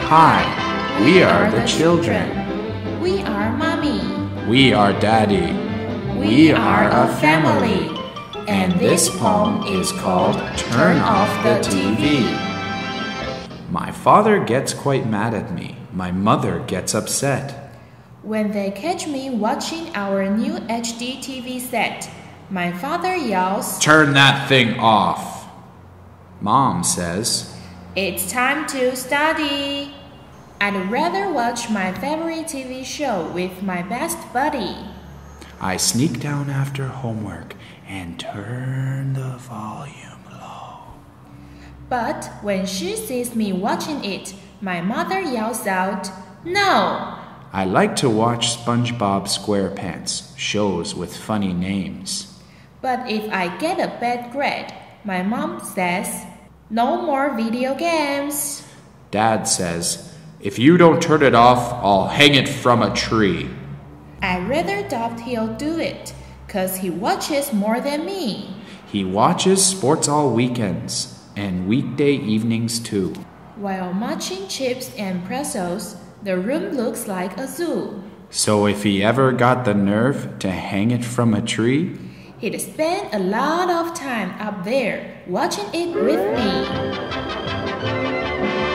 Hi, we are the children. We are Mommy. We are Daddy. We are a family. And this poem is called Turn Off the TV. My father gets quite mad at me. My mother gets upset. When they catch me watching our new HD TV set, my father yells, "Turn that thing off." Mom says, "It's time to study." I'd rather watch my favorite TV show with my best buddy. I sneak down after homework and turn the volume low. But when she sees me watching it, my mother yells out, "No!" I like to watch SpongeBob SquarePants, shows with funny names. But if I get a bad grade, my mom says, "No more video games." Dad says, "If you don't turn it off, I'll hang it from a tree." I rather doubt he'll do it, 'cause he watches more than me. He watches sports all weekends, and weekday evenings too. While munching chips and pretzels, the room looks like a zoo. So if he ever got the nerve to hang it from a tree, he'd spend a lot of time up there watching it with me.